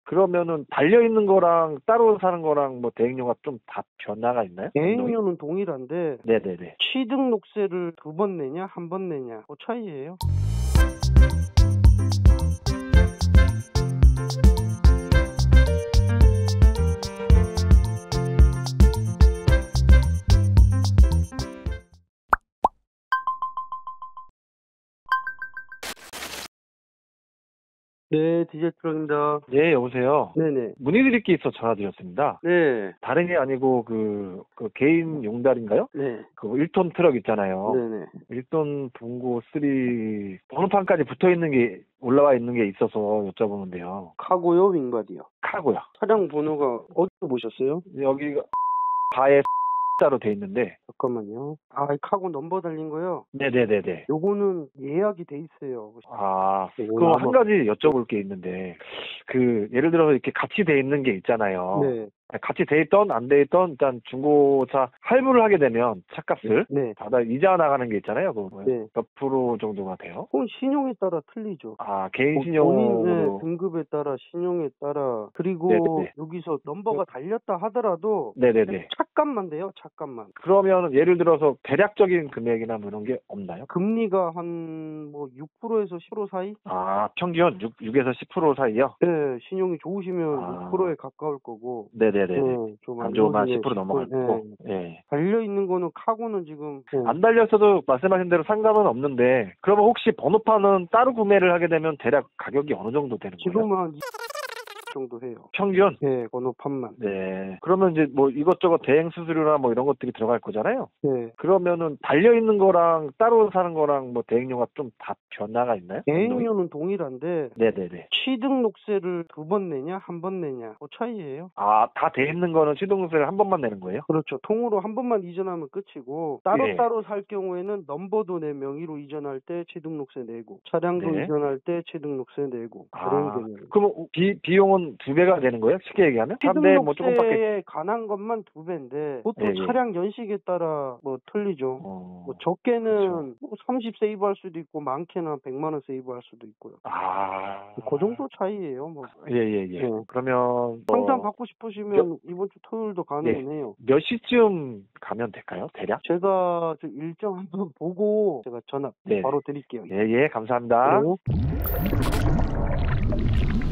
그러면은 달려있는 거랑 따로 사는 거랑 뭐 대행료가 좀 다 변화가 있나요? 대행료는 동일한데 네네네. 취등록세를 2번 내냐, 1번 내냐, 그 차이예요. 네, 디젤 트럭입니다. 네, 여보세요. 네네. 문의드릴 게 있어 전화드렸습니다. 네. 다른 게 아니고 그 개인 용달인가요? 네. 그 1톤 트럭 있잖아요. 네네. 1톤 분고 3 번호판까지 붙어 있는 게 올라와 있는 게 있어서 여쭤보는데요. 카고요, 윙바디요? 카고요. 차량 번호가 어디서 보셨어요? 여기가 바에 자로 돼 있는데. 잠깐만요. 아, 이 카고 넘버 달린 거요? 네네네네. 요거는 예약이 돼 있어요. 아, 네, 그럼 한 아마- 가지 여쭤볼 게 있는데, 예를 들어서 이렇게 같이 돼 있는 게 있잖아요. 네. 같이 돼 있던, 안 돼 있던, 일단 중고차 할부를 하게 되면 차값을 네. 받아 이자 나가는 게 있잖아요. 그거 네. 몇 프로 정도가 돼요? 그건 신용에 따라 틀리죠. 아, 개인 본인의 신용으로. 등급에 따라, 신용에 따라, 그리고 네네. 여기서 넘버가 달렸다 하더라도 네네네. 차값만 돼요, 차값만. 그러면 예를 들어서 대략적인 금액이나 뭐 이런 게 없나요? 금리가 한 뭐 6%에서 10% 사이? 아, 평균 6에서 10% 사이요? 네, 신용이 좋으시면 아. 6%에 가까울 거고. 네네네. 좀 안 좋으면 좋으시면 10% 넘어갈 10%, 거고. 네. 예. 달려 있는 거는 카고는 지금 안 달렸어도 말씀하신 대로 상관은 없는데, 그러면 혹시 번호판은 따로 구매를 하게 되면 대략 가격이 어느 정도 되는 거예요? 지금은 한 정도 해요. 평균? 네, 번호판만. 네. 그러면 이제 뭐 이것저것 대행 수수료나 뭐 이런 것들이 들어갈 거잖아요? 네. 그러면은 달려있는 거랑 따로 사는 거랑 뭐 대행료가 좀 다 변화가 있나요? 대행료는 동일한데 네네네. 취등록세를 2번 내냐, 1번 내냐, 그 차이예요. 아, 다 돼 있는 거는 취등록세를 한 번만 내는 거예요? 그렇죠. 통으로 한 번만 이전하면 끝이고 따로따로 살 경우에는 넘버도 내 명의로 이전할 때 취등록세 내고 차량도 네. 이전할 때 취등록세 내고 그런 개념. 그러면 비용은 2배가 되는 거예요? 쉽게 얘기하면? 3배 뭐 조금밖에. 취등록세에 관한 것만 2배인데 보통 예, 예. 차량 연식에 따라 뭐 틀리죠. 뭐 적게는 그렇죠. 뭐 30 세이브할 수도 있고 많게는 한 100만 원 세이브할 수도 있고요. 그 정도 차이예요. 뭐. 예. 네. 그러면 상담 받고 싶으시면 이번 주 토요일도 가능해요. 몇 시쯤 가면 될까요? 대략? 제가 저 일정 한번 보고 제가 전화 네. 바로 드릴게요. 예, 감사합니다. 네.